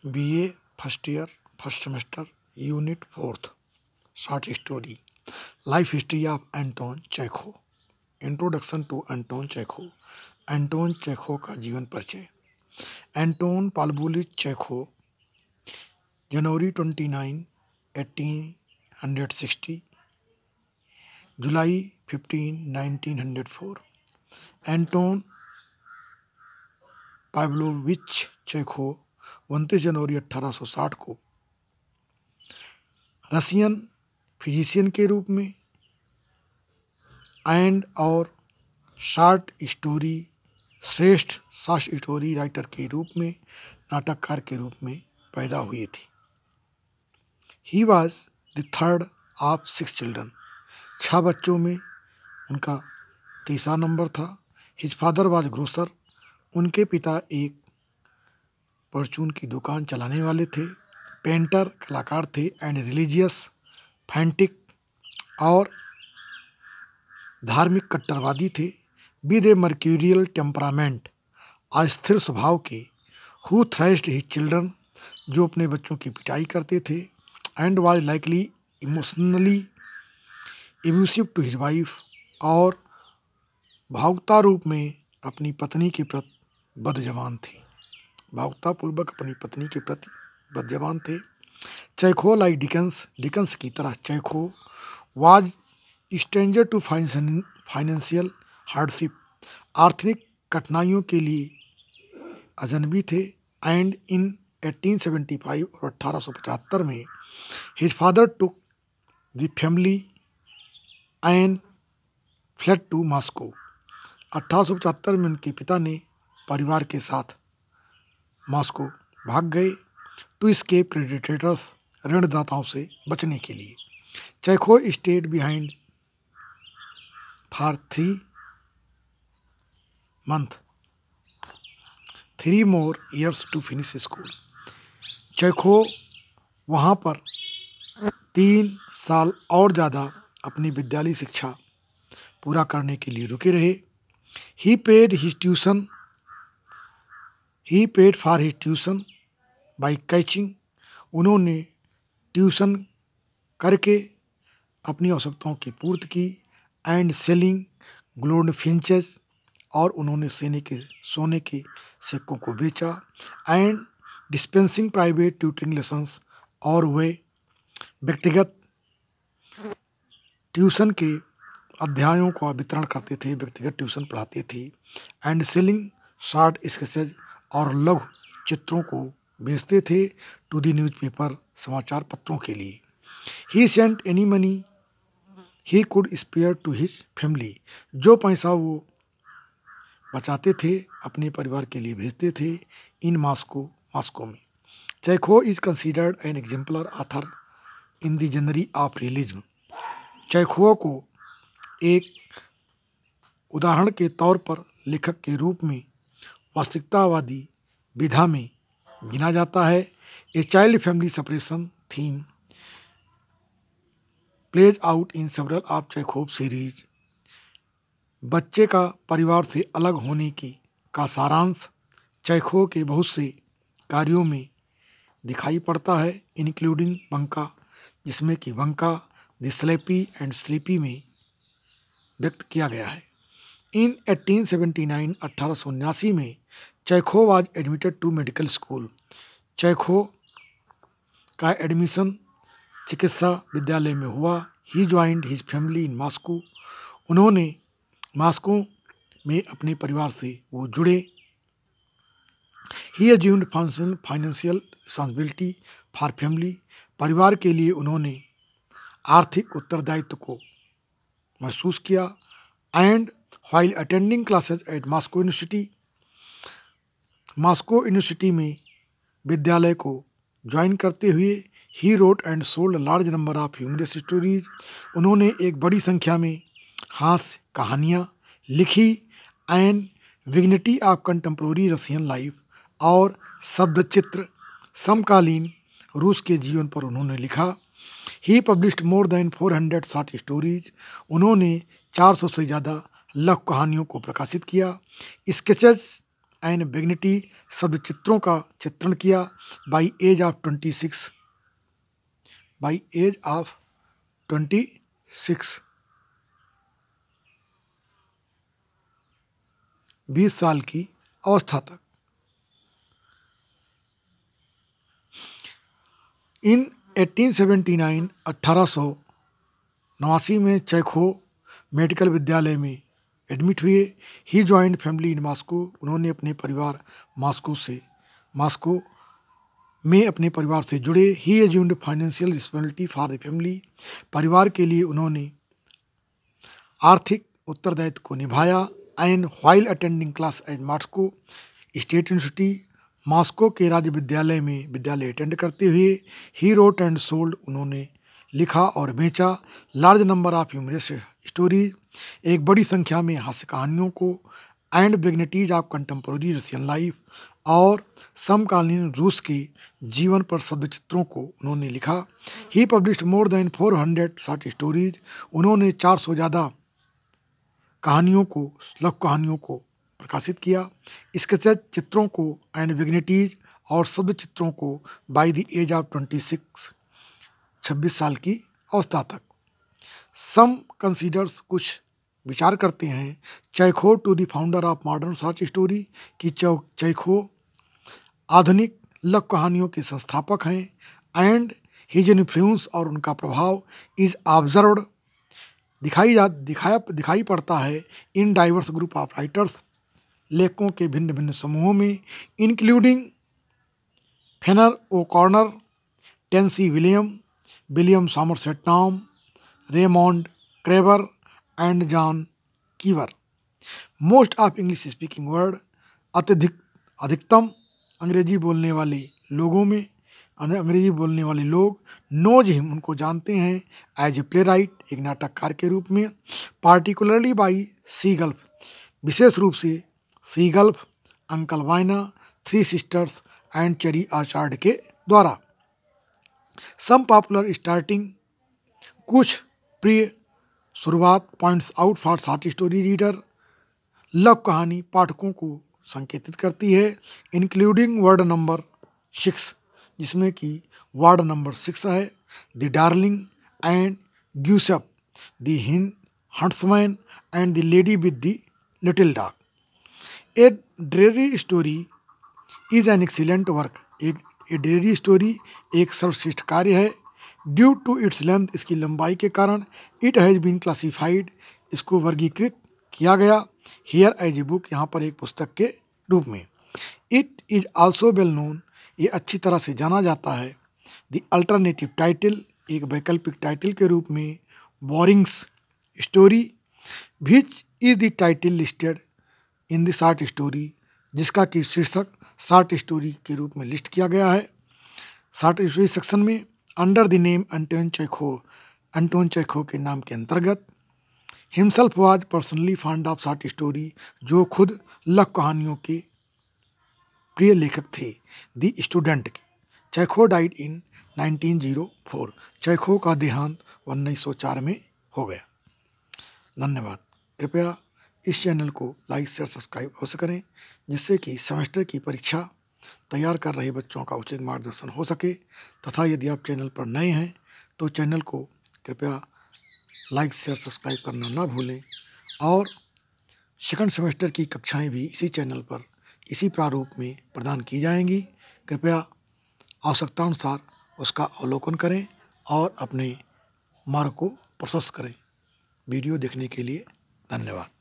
BA first year first semester unit 4th short story life history of Anton Chekhov. Introduction to Anton Chekhov. Anton Chekhov का जीवन परिचय। Anton Pavlovich Chekhov जनवरी 29, 1860, जुलाई 15, 1904। Anton Pavlovich Chekhov 29 जनवरी 1860 को Russian physician के रूप में और शॉर्ट स्टोरी श्रेष्ठ शॉर्ट स्टोरी राइटर के रूप में, नाटककार के रूप में पैदा हुए थे। He was the third of 6 children. 6 बच्चों में उनका तीसरा नंबर था। His father was grocer. उनके पिता एक परचून की दुकान चलाने वाले थे। पेंटर कलाकार थे एंड रिलीजियस फैंटिक और धार्मिक कट्टरवादी थे। विद ए मर्क्यूरियल टेम्परामेंट अस्थिर स्वभाव के। हु थ्रेस्ड हिज चिल्ड्रन जो अपने बच्चों की पिटाई करते थे। And was likely emotionally abusive to his wife और भावुकता रूप में अपनी पत्नी के प्रति बदजबान थे। भावुकतापूर्वक अपनी पत्नी के प्रति बदजबान थे। चेखोव लाइक डिकन्स की तरह Chekhov was stranger to financial hardship. आर्थिक कठिनाइयों के लिए अजनबी थे। एंड इन 1875 और 1875 में his father took the family and fled to Moscow. 1875 में उनके पिता ने परिवार के साथ मॉस्को भाग गए टू एस्केप प्रेडेटर्स, ऋणदाताओं से बचने के लिए। Chekhov stayed behind for 3 more years to finish school. Chekhov वहाँ पर 3 साल और ज़्यादा अपनी विद्यालय शिक्षा पूरा करने के लिए रुके रहे। He paid for his tuition by catching. उन्होंने ट्यूशन करके अपनी आवश्यकताओं की पूर्ति की। एंड सेलिंग गोल्ड फिंचेस और उन्होंने सोने के सिक्कों को बेचा। And dispensing private tutoring lessons और वे व्यक्तिगत ट्यूशन के अध्यायों का वितरण करते थे, व्यक्तिगत ट्यूशन पढ़ाते थे। एंड सेलिंग शॉर्ट स्केचेज और लघु चित्रों को बेचते थे टू दी न्यूज़पेपर, समाचार पत्रों के लिए। He sent any money he could spare to his family. जो पैसा वो बचाते थे अपने परिवार के लिए भेजते थे। इन मॉस्को में Chekhov is considered an exemplar author in the genre of realism. Chekhov को एक उदाहरण के तौर पर लेखक के रूप में वास्तविकतावादी विधा में गिना जाता है। A child family separation theme plays out in several of Chekhov series. बच्चे का परिवार से अलग होने का सारांश चेखोव के बहुत से कार्यों में दिखाई पड़ता है, इंक्लूडिंग बंका, जिसमें कि Vanka the sleepy and sleepy में व्यक्त किया गया है। इन 1879 1879 में Chekhov was admitted to medical school. Chekhov का एडमिशन चिकित्सा विद्यालय में हुआ। He joined his family in Moscow. उन्होंने मॉस्को में अपने परिवार से वो जुड़े। He assumed financial responsibility for family. परिवार के लिए उन्होंने आर्थिक उत्तरदायित्व को महसूस किया। And while attending classes at Moscow university में विद्यालय को ज्वाइन करते हुए he wrote and sold large number of humorous stories. उन्होंने एक बड़ी संख्या में हास्य कहानियाँ लिखी। And vignette of contemporary Russian life और शब्दचित्र समकालीन रूस के जीवन पर उन्होंने लिखा। He published more than 400 short stories. उन्होंने 400 से ज़्यादा लघु कहानियों को प्रकाशित किया। स्केचेस एंड बिग्निटी शब्द चित्रों का चित्रण किया। बाई एज ऑफ 26 20 साल की अवस्था तक। इन 1879 1889 में चेखोव मेडिकल विद्यालय में एडमिट हुए। He joined family in Moscow. उन्होंने अपने परिवार मॉस्को में अपने परिवार से जुड़े। He assumed financial responsibility for the family. परिवार के लिए उन्होंने आर्थिक उत्तरदायित्व को निभाया। And while attending class at Moscow state university, Moscow के राज्य विद्यालय में विद्यालय अटेंड करते हुए ही रोट एंड सोल्ड। उन्होंने लिखा और बेचा large number of humorous stories, एक बड़ी संख्या में हास्य कहानियों को। And vignettes of contemporary Russian life, और समकालीन रूस के जीवन पर शब्द चित्रों को उन्होंने लिखा। He published more than 400 short stories. उन्होंने 400 ज़्यादा लघु कहानियों को प्रकाशित किया। स्केचेज चित्रों को एंड विग्निटीज और शब्द चित्रों को बाय द एज ऑफ 26 साल की अवस्था तक। सम कंसीडर्स कुछ विचार करते हैं Chekhov to the founder of modern short story, कि चेखोव आधुनिक लघु कहानियों के संस्थापक हैं। एंड हिज इन्फ्लुएंस, और उनका प्रभाव इज ऑब्जर्व्ड दिखाई पड़ता है in diverse group of writers, लेखकों के भिन्न भिन्न समूहों में, इंक्लूडिंग फेनर ओ कॉर्नर, टेंसी William Somerset Maugham, Raymond Carver and John Cheever. Most of English speaking world, अधिकतम अंग्रेजी बोलने वाले लोग नोज हिम, उनको जानते हैं, एज ए प्ले राइट, एक नाटककार के रूप में। पार्टिकुलरली बाई सीगल्फ, विशेष रूप से seagull, uncle Vanya, three sisters and cherry orchard के द्वारा। सम पॉपुलर स्टार्टिंग, कुछ प्रिय शुरुआत points out for short story reader, लघु कहानी पाठकों को संकेतित करती है, इंक्लूडिंग वर्ड नंबर 6, जिसमें कि वार्ड नंबर 6 है। The darling and Gusev, the huntsman and the lady with the little dog. A dreary story is an excellent work, एक ड्रेरी स्टोरी एक सर्वश्रेष्ठ कार्य है। ड्यू टू इट्स लेंथ, इसकी लंबाई के कारण। इट हैज़ बीन क्लासीफाइड, इसको वर्गीकृत किया गया। हियर एज ए बुक, यहाँ पर एक पुस्तक के रूप में। It is also well known, ये अच्छी तरह से जाना जाता है। द अल्टरनेटिव टाइटल, एक वैकल्पिक टाइटल के रूप में, borings story, which is the title listed in the short story, जिसका कि शीर्षक शॉर्ट स्टोरी के रूप में लिस्ट किया गया है शॉर्ट स्टोरी सेक्शन में, under the name Anton Chekhov के नाम के अंतर्गत। Himself was personally fond of short story, जो खुद लघु कहानियों के प्रिय लेखक थे। द स्टूडेंट के। चेखोव डाइड इन 1904, चेखोव का देहांत 1904 में हो गया। धन्यवाद। कृपया इस चैनल को लाइक शेयर सब्सक्राइब अवश्य करें, जिससे कि सेमेस्टर की परीक्षा तैयार कर रहे बच्चों का उचित मार्गदर्शन हो सके। तथा यदि आप चैनल पर नए हैं तो चैनल को कृपया लाइक शेयर सब्सक्राइब करना ना भूलें। और सेकंड सेमेस्टर की कक्षाएं भी इसी चैनल पर इसी प्रारूप में प्रदान की जाएंगी। कृपया आवश्यकतानुसार उसका अवलोकन करें और अपने मार्ग को प्रशस्त करें। वीडियो देखने के लिए धन्यवाद।